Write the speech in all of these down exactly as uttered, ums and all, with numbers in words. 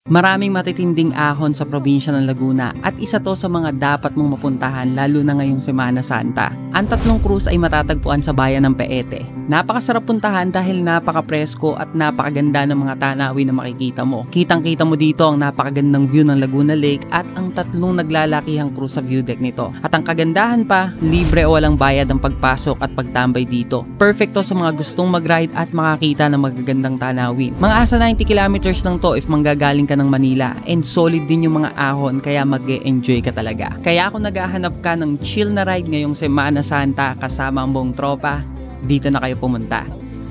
Maraming matitinding ahon sa probinsya ng Laguna at isa to sa mga dapat mong mapuntahan lalo na ngayong Semana Santa. Ang tatlong cruise ay matatagpuan sa bayan ng Paete. Napakasarap puntahan dahil napaka-presko at napakaganda ng mga tanawin na makikita mo. Kitang-kita mo dito ang napakagandang view ng Laguna Lake at ang tatlong naglalakihang cruise sa view deck nito. At ang kagandahan pa, libre o walang bayad ang pagpasok at pagtambay dito. Perfecto sa mga gustong mag-ride at makakita ng magagandang tanawin. Mga asa ninety kilometers lang to if manggagaling ka ng Manila, and solid din yung mga ahon kaya mag-e-enjoy ka talaga. Kaya kung naghahanap ka ng chill na ride ngayong Semana Santa kasama ang buong tropa, dito na kayo pumunta.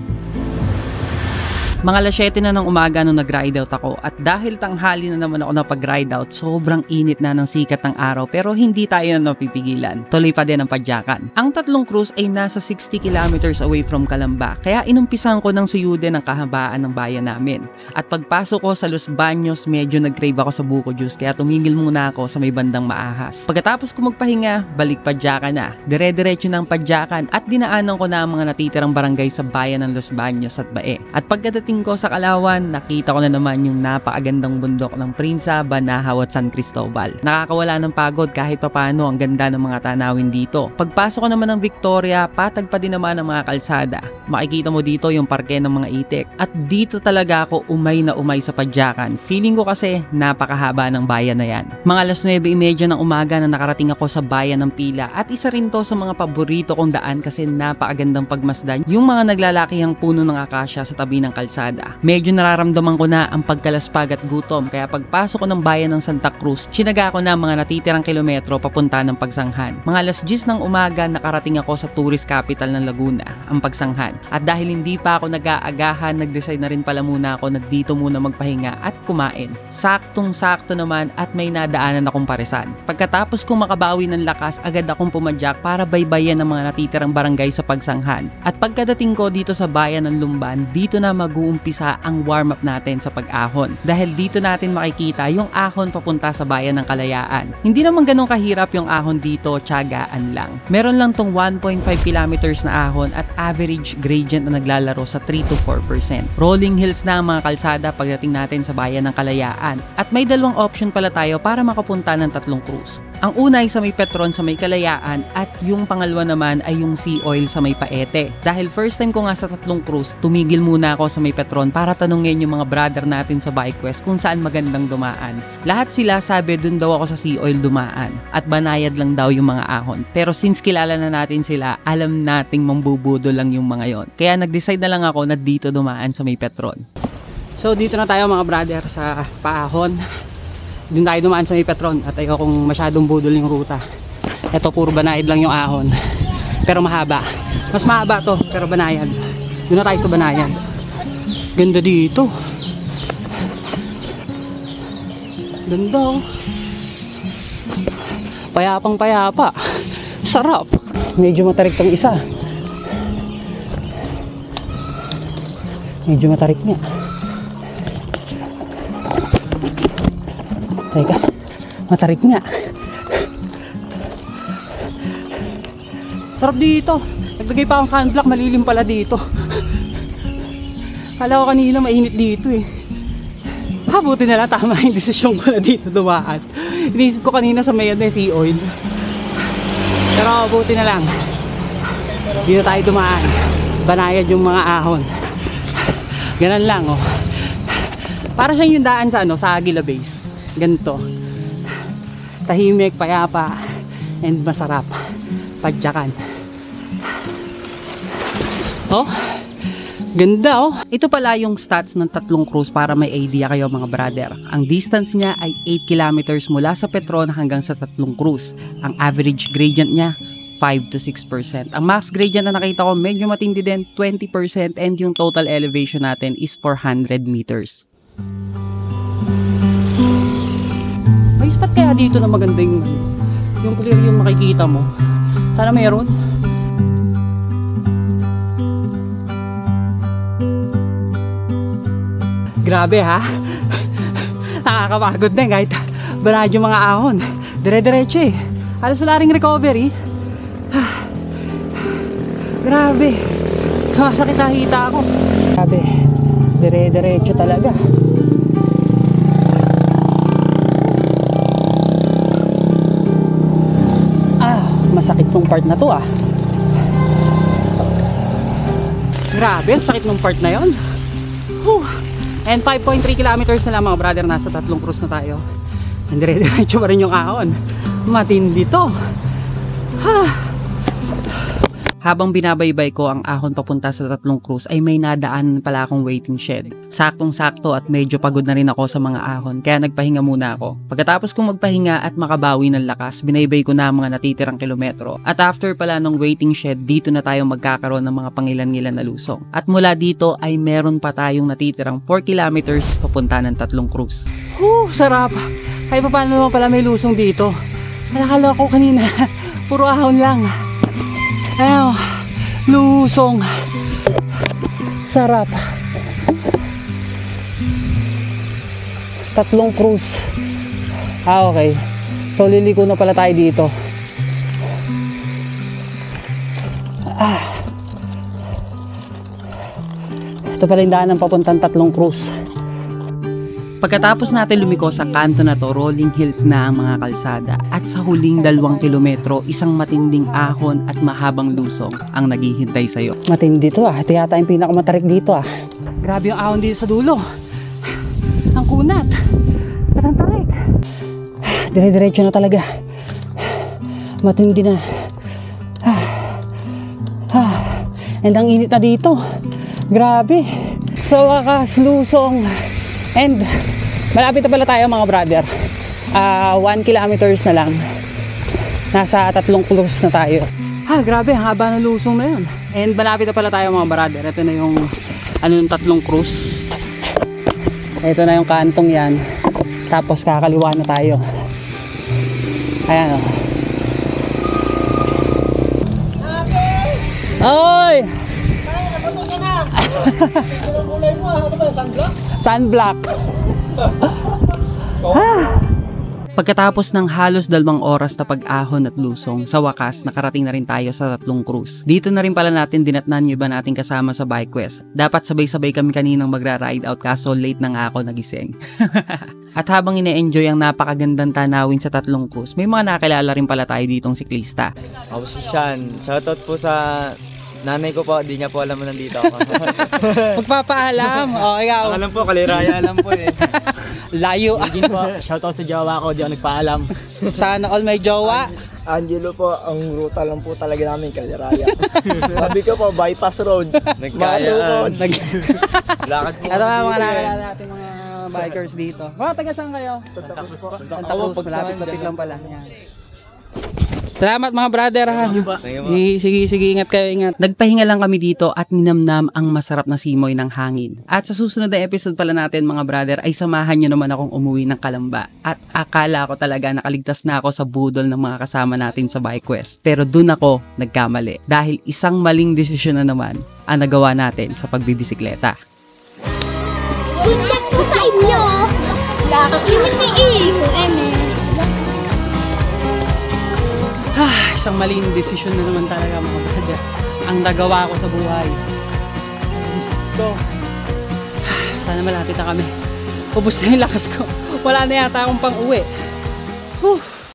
Mga alas siyete na ng umaga nung nag-ride out ako at dahil tanghali na naman ako napag-ride out, sobrang init na ng sikat ng araw pero hindi tayo na napipigilan. Tuloy pa din ang padyakan. Ang tatlong cruise ay nasa sixty kilometers away from Calamba kaya inumpisan ko ng suyude ng kahabaan ng bayan namin. At pagpasok ko sa Los Baños, medyo nag-crave ako sa buko juice kaya tumigil muna ako sa may bandang Maahas. Pagkatapos ko magpahinga, balik padyakan na. Dire-diretso ng padyakan at dinaanan ko na ang mga natitirang barangay sa bayan ng Los Baños at Bae. At pagkadating ko sa Kalawan, nakita ko na naman yung napakagandang bundok ng Prinsa, Banahaw at San Cristobal. Nakakawala ng pagod kahit papano ang ganda ng mga tanawin dito. Pagpasok ko naman ng Victoria, patag pa din naman ang mga kalsada. Makikita mo dito yung parke ng mga itik. At dito talaga ako umay na umay sa padyakan. Feeling ko kasi napakahaba ng bayan na yan. Mga alas nuwebe trenta ng umaga na nakarating ako sa bayan ng Pila at isa rin to sa mga paborito kong daan kasi napakagandang pagmasdan yung mga naglalakihang puno ng akasya sa tabi ng kalsada. Medyo nararamdaman ko na ang pagkalaspag at gutom kaya pagpasok ko ng bayan ng Santa Cruz, sinaga ko na mga natitirang kilometro papunta ng Pagsanghan. Mga alas diyes ng umaga nakarating ako sa tourist capital ng Laguna, ang Pagsanghan. At dahil hindi pa ako nag-aagahan, nag-decide na rin pala muna ako na dito muna magpahinga at kumain. Saktong-sakto naman at may nadaanan akong paresan. Pagkatapos kong makabawi ng lakas, agad akong pumadyak para baybayan ng mga natitirang barangay sa Pagsanghan. At pagkadating ko dito sa bayan ng Lumban, dito na mag umpisa ang warm-up natin sa pag-ahon. Dahil dito natin makikita yung ahon papunta sa bayan ng Kalayaan. Hindi naman ganun kahirap yung ahon dito, tiyagaan lang. Meron lang tong one point five kilometers na ahon at average gradient na naglalaro sa three to four percent. Rolling hills na ang mga kalsada pagdating natin sa bayan ng Kalayaan. At may dalawang option pala tayo para makapunta ng tatlong cruise. Ang una ay sa may Petron sa may Kalayaan at yung pangalawa naman ay yung Sea Oil sa may Paete. Dahil first time ko nga sa tatlong cruise, tumigil muna ako sa may Petron para tanungin yung mga brother natin sa Bike Quest kung saan magandang dumaan. Lahat sila sabi dun daw ako sa Sea Oil dumaan at banayad lang daw yung mga ahon. Pero since kilala na natin sila, alam nating mambubudo lang yung mga yon. Kaya nag-decide na lang ako na dito dumaan sa may Petron. So dito na tayo mga brother sa paahon. Doon tayo dumaan sa may Petron at ayokong masyadong budol yung ruta. Ito puro banayad lang yung ahon pero mahaba, mas mahaba to pero banayad. Doon na tayo sa banayad. Ganda dito, ganda oh. Payapang payapa, sarap. Medyo matarik tong isa, medyo matarik niya. Teka, matarik nga. Sarap dito. Naglagay pa akong sunblock, malilim pala dito. Kala ko kanina mainit dito eh. Ah, buti na lang tama yung desisyon ko na dito dumaan. Iniisip ko kanina sa may Sea Oil. Pero buti na lang dito tayo dumaan. Banayad yung mga ahon. Ganun lang oh. Para sa yung daan sa ano, sa Aguila Base. Ganito, tahimik, payapa, and masarap padyakan. Oh, ganda oh. Ito pala yung stats ng tatlong cruise para may idea kayo mga brother. Ang distance niya ay eight kilometers mula sa Petron hanggang sa tatlong cruise. Ang average gradient niya five to six percent. Ang max gradient na nakita ko medyo matindi din, twenty percent, and yung total elevation natin is four hundred meters. May spot kaya dito na maganda yung yung clear yung makikita mo. Sana mayroon. Grabe ha. Nakakapagod din kahit banayad yung mga ahon. Dire-diretso eh. Halos wala ring recovery. Grabe. Sumasakit na hita ako. Grabe. Dire-diretso talaga. sakit nung part na to ah. Grabe, ang sakit nung part na yon. Whew. And five point three kilometers na lang mga brother, nasa tatlong cruise na tayo. And dire-diretso pa rin yung ahon. Matindi to. Ha. Habang binabaybay ko ang ahon papunta sa tatlong cruise ay may nadaan pala akong waiting shed. Saktong-sakto at medyo pagod na rin ako sa mga ahon kaya nagpahinga muna ako. Pagkatapos kong magpahinga at makabawi ng lakas, binaybay ko na ang mga natitirang kilometro. At after pala ng waiting shed, dito na tayo magkakaroon ng mga pangilan-ngilan na lusong. At mula dito ay meron pa tayong natitirang four kilometers papunta ng tatlong cruise. Whew, sarap! Kahit pa paano naman pala may lusong dito. Nakakala ko kanina, puro ahon lang. Ayaw, lusong. Sarap. Tatlong cruise. Ah, okay. So, liliko na pala tayo dito. Ah. Ito pala yung daan ng papuntang tatlong cruise. Pagkatapos natin lumiko sa kanto na to, rolling hills na ang mga kalsada. At sa huling dalawang kilometro, isang matinding ahon at mahabang lusong ang naghihintay sa'yo. Matindi to ah. Ito yata yung pinakamatarik dito ah. Grabe yung ahon dito sa dulo. Ang kunat. At ang tarik. Dire-diretso na talaga. Matindi na. Ah. Ah. And ang init na dito. Grabe. Sa wakas, lusong. And malapit na pala tayo mga brother. uh, one kilometers na lang. Nasa tatlong cruise na tayo. Ha, grabe, haba ng lusong na yun. And malapit na pala tayo mga brother. Ito na yung ano, yung tatlong cruise. Ito na yung kantong yan. Tapos kakaliwa na tayo. Ayan o. Oy! Sunblock. Ah. Pagkatapos ng halos dalawang oras na pag-ahon at lusong, sa wakas nakarating na rin tayo sa tatlong cruise. Dito na rin pala natin dinatnan yung iba nating kasama sa bike quest. Dapat sabay-sabay kami kaninang magra-ride out kaso late na nga ako nagising. At habang ine-enjoy ang napakagandang tanawin sa tatlong cruise, may mga nakilala rin pala tayo ditong siklista. Ako si Sean. Shoutout po sa nanay ko po, di niya po alam mo nandito ako. Magpapaalam. O, ikaw. Alam po, kaliraya alam po eh. Layo. Hindi po, shoutout sa jowa ko, di ako nagpaalam. Sana all may jowa. Angelo po, ang ruta lang po talaga namin, kaliraya. Sabi ko po, bypass road. Nagkayaan. Nag Lakad po. Ito mga mga nakilala natin mga bikers dito. Mga taga saan kayo? Santa Cruz po. Santa Cruz, malapit-lapit lang pala. Yan. Salamat mga brother ha. Sige, sige, sige, ingat kayo, ingat. Nagpahinga lang kami dito at ninamnam ang masarap na simoy ng hangin. At sa susunod na episode pala natin mga brother ay samahan nyo naman akong umuwi ng Kalamba. At akala ko talaga nakaligtas na ako sa budol ng mga kasama natin sa bike quest. Pero dun ako nagkamali. Dahil isang maling desisyon na naman ang nagawa natin sa pagbibisikleta. Good luck po sa inyo! Hindi eh! Ah, isang maling desisyon na naman talaga mga brother ang nagawa ko sa buhay. Gusto. Ah, sana malapit na kami. Ubus na yung lakas ko. Wala na yata akong pang uwi. Whew.